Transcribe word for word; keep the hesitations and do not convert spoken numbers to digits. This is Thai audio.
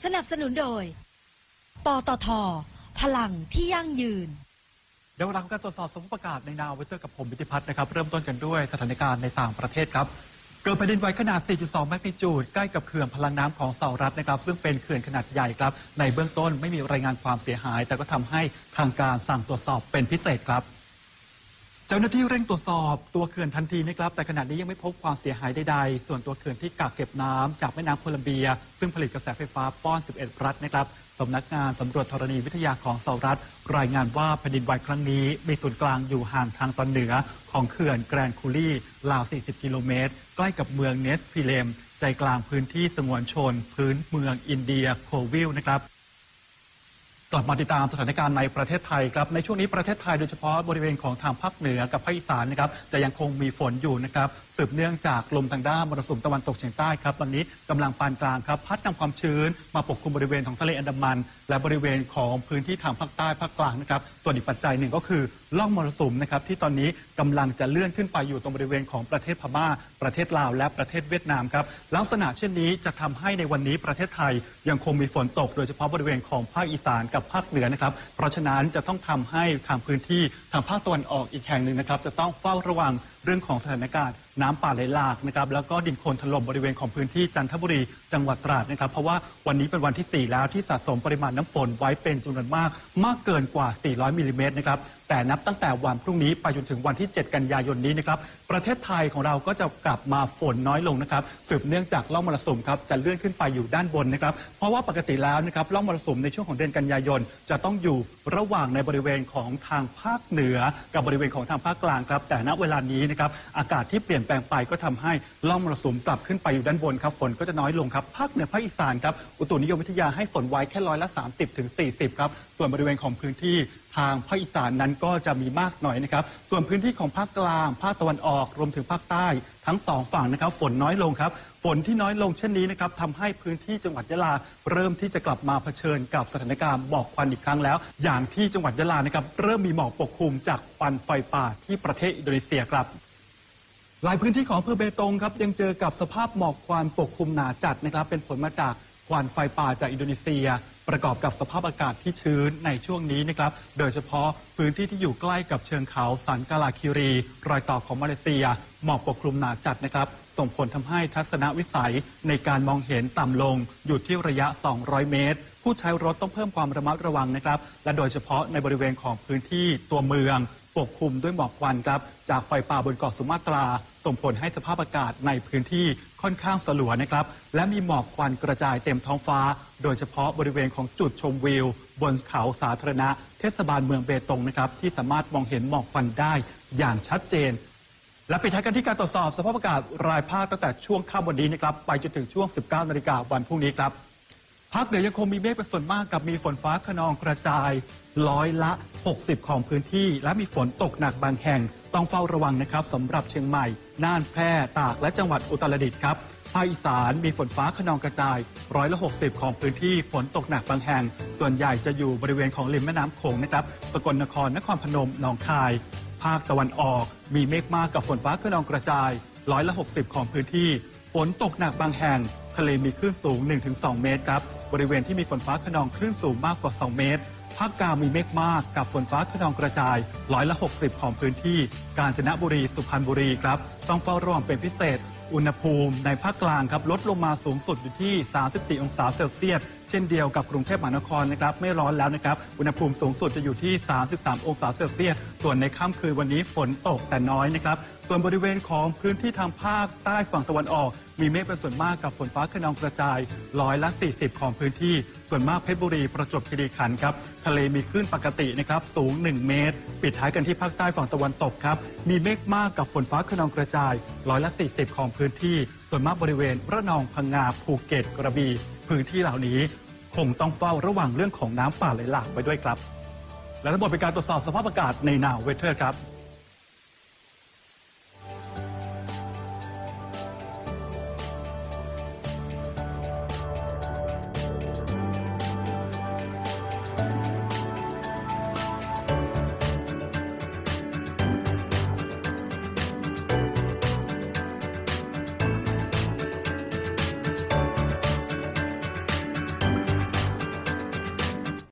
สนับสนุนโดยปตท.พลังที่ยั่งยืนเดี๋ยวเราการตรวจสอบสภาพอากาศในนาวเวเตอร์กับผมวิทิพัฒน์นะครับเริ่มต้นกันด้วยสถานการณ์ในต่างประเทศครับเกิดแผ่นดินไหวขนาด สี่จุดสอง แมกนิจูดใกล้กับเขื่อนพลังน้ำของสหรัฐนะครับซึ่งเป็นเขื่อนขนาดใหญ่ครับในเบื้องต้นไม่มีรายงานความเสียหายแต่ก็ทำให้ทางการสั่งตรวจสอบเป็นพิเศษครับเจ้าหน้าที่เร่งตรวจสอบตัวเขื่อนทันทีนะครับแต่ขณะนี้ยังไม่พบความเสียหายใดๆส่วนตัวเขื่อนที่กักเก็บน้ำจากแม่น้ำโคลัมเบียซึ่งผลิตกระแสไฟฟ้าป้อนสิบเอ็ดรัฐนะครับสำนักงานสำรวจธรณีวิทยาของสหรัฐรายงานว่าแผ่นดินไหวครั้งนี้มีศูนย์กลางอยู่ห่างทางตอนเหนือของเขื่อนแกรนคูลี่ราวสี่สิบกิโลเมตรใกล้กับเมืองเนสพิเลมใจกลางพื้นที่สงวนชนพื้นเมืองอินเดียโควิลนะครับกลับมาติดตามสถานการณ์ในประเทศไทยครับในช่วงนี้ประเทศไทยโดยเฉพาะบริเวณของทางภาคเหนือกับภาคอีสานนะครับจะยังคงมีฝนอยู่นะครับสืบเนื่องจากลมทางด้านมรสุมตะวันตกเฉียงใต้ครับตอนนี้กำลังปานกลางครับพัดนำความชื้นมาปกคลุมบริเวณของทะเลอันดามันและบริเวณของพื้นที่ทางภาคใต้ภาคกลางนะครับส่วนอีกปัจจัยหนึ่งก็คือล่องมรสุมนะครับที่ตอนนี้กำลังจะเลื่อนขึ้นไปอยู่ตรงบริเวณของประเทศพม่าประเทศลาวและประเทศเวียดนามครับลักษณะเช่นนี้จะทำให้ในวันนี้ประเทศไทยยังคงมีฝนตกโดยเฉพาะบริเวณของภาคอีสานกับภาคเหนือนะครับเพราะฉะนั้นจะต้องทำให้ทางพื้นที่ทางภาคตะวันออกอีกแห่งหนึ่งนะครับจะต้องเฝ้าระวังเรื่องของสถานการณ์น้ำป่าไหลหลากนะครับแล้วก็ดินโคลนถล่มบริเวณของพื้นที่จันทบุรีจังหวัดตราดนะครับเพราะว่าวันนี้เป็นวันที่สี่แล้วที่สะสมปริมาณน้ำฝนไว้เป็นจำนวนมากมากเกินกว่าสี่ร้อยมิลลิเมตรนะครับแต่นับตั้งแต่วันพรุ่งนี้ไปจนถึงวันที่เจ็ดกันยายนนี้นะครับประเทศไทยของเราก็จะกลับมาฝนน้อยลงนะครับสืบเนื่องจากร่องมรสุมครับจะเลื่อนขึ้นไปอยู่ด้านบนนะครับเพราะว่าปกติแล้วนะครับร่องมรสุมในช่วงของเดือนกันยายนจะต้องอยู่ระหว่างในบริเวณของทางภาคเหนือกับบริเวณของทางภาคกลางครับแต่ณเวลานี้นะครับอากาศที่เปลี่ยนแปลงไปก็ทำให้ร่องมรสุมกลับขึ้นไปอยู่ด้านบนครับฝนก็จะน้อยลงครับภาคเหนือภาคอีสานครับอุตุนิยมวิทยาให้ฝนไว้แค่ร้อยละสามสิบถึงสี่สิบครับส่วนบริเวณของพื้นที่ทางภาคอีสานนั้นก็จะมีมากหน่อยนะครับส่วนพื้นที่ของภาคกลางภาคตะวันออกรวมถึงภาคใต้ทั้งสองฝั่งนะครับฝนน้อยลงครับฝนที่น้อยลงเช่นนี้นะครับทำให้พื้นที่จังหวัดยะลาเริ่มที่จะกลับมาเผชิญกับสถานการณ์หมอกควันอีกครั้งแล้วอย่างที่จังหวัดยะลานะครับเริ่มมีหมอกปกคลุมจากควันไฟป่าที่ประเทศอินโดนีเซียครับหลายพื้นที่ของอำเภอเบตงครับยังเจอกับสภาพหมอกควันปกคลุมหนาจัดนะครับเป็นผลมาจากควันไฟป่าจากอินโดนีเซียประกอบกับสภาพอากาศที่ชื้นในช่วงนี้นะครับโดยเฉพาะพื้นที่ที่อยู่ใกล้กับเชิงเขาสันกาลาคิรีรอยต่อของมาเลเซียหมอกปกคลุมหนาจัดนะครับส่งผลทำให้ทัศนวิสัยในการมองเห็นต่ำลงอยู่ที่ระยะสองร้อยเมตรผู้ใช้รถต้องเพิ่มความระมัดระวังนะครับและโดยเฉพาะในบริเวณของพื้นที่ตัวเมืองปกคลุมด้วยหมอกควันครับจากไฟป่าบนเกาะสุมาตราส่งผลให้สภาพอากาศในพื้นที่ค่อนข้างสลัวนะครับและมีหมอกควันกระจายเต็มท้องฟ้าโดยเฉพาะบริเวณของจุดชมวิวบนเขาสาธารณะเทศบาลเมืองเบตงนะครับที่สามารถมองเห็นหมอกควันได้อย่างชัดเจนและปิดท้ายกันที่การตรวจสอบสภาพอากาศรายภาคตั้งแต่ช่วงค่ำวันนี้นะครับไปจนถึงช่วง สิบเก้านาฬิกาวันพรุ่งนี้ครับภาคเหนือยังคงมีเมฆเป็นส่วนมากกับมีฝนฟ้าคะนองกระจายร้อยละหกสิบของพื้นที่และมีฝนตกหนักบางแห่งต้องเฝ้าระวังนะครับสำหรับเชียงใหม่น่านแพร่ตากและจังหวัดอุตรดิตถ์ครับภาคอีสานมีฝนฟ้าคะนองกระจายร้อยละหกสิบของพื้นที่ฝนตกหนักบางแห่งส่วนใหญ่จะอยู่บริเวณของริมแม่น้ำโขงนะครับสกลนครนครพนมหนองคายภาคตะวันออกมีเมฆมากกับฝนฟ้าคะนองกระจายร้อยละหกสิบของพื้นที่ฝนตกหนักบางแห่งทะเลมีคลื่นสูง หนึ่งถึงสอง เมตรครับบริเวณที่มีฝนฟ้าคะนองคลื่นสูงมากกว่าสองเมตรภาคกลางมีเมฆมากกับฝนฟ้าคะนองกระจายร้อยละหกสิบของพื้นที่กาญจนบุรีสุพรรณบุรีครับต้องเฝ้าระวังเป็นพิเศษอุณหภูมิในภาคกลางครับลดลงมาสูงสุดอยู่ที่สามสิบสี่องศาเซลเซียสเช่นเดียวกับกรุงเทพมหานครนะครับไม่ร้อนแล้วนะครับอุณหภูมิสูงสุดจะอยู่ที่สามสิบสามองศาเซลเซียสส่วนในค่ำคืนวันนี้ฝนตกแต่น้อยนะครับส่วนบริเวณของพื้นที่ทางภาคใต้ฝั่งตะวันออกมีเมฆเป็นส่วนมากกับฝนฟ้าคะนองกระจายร้อยละสี่สิบของพื้นที่ส่วนมากเพชรบุรีประจวบคีรีขันธ์ครับทะเลมีคลื่นปกตินะครับสูงหนึ่งเมตรปิดท้ายกันที่ภาคใต้ฝั่งตะวันตกครับมีเมฆมากกับฝนฟ้าคะนองกระจายร้อยละสี่สิบของพื้นที่ส่วนมากบริเวณระนองพังงาภูเก็ตกระบี่พื้นที่เหล่านี้คงต้องเฝ้าระวังเรื่องของน้ำป่าไหลหลากไปด้วยครับและทั้งหมดเป็นการตรวจสอบสภาพอากาศในนาวเวเทอร์ครับ